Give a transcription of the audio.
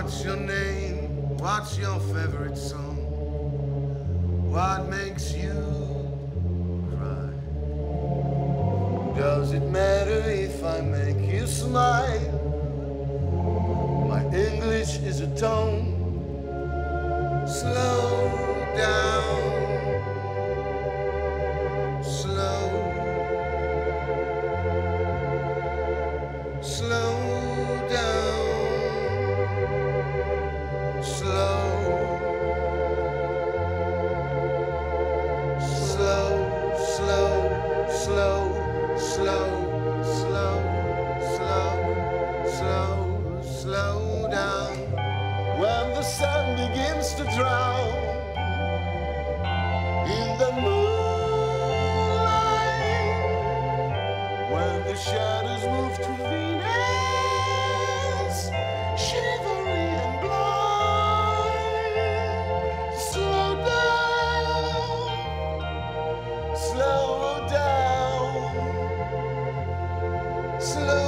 What's your name? What's your favorite song? What makes you cry? Does it matter if I make you smile? My English is a tone. Slow down. Slow. Slow down. Slow. Slow, slow, slow, slow, slow, slow, slow, slow down. When the sun begins to drown in the moonlight, when the shadows move to Venus, shivery and blind, slow down, slow down, slow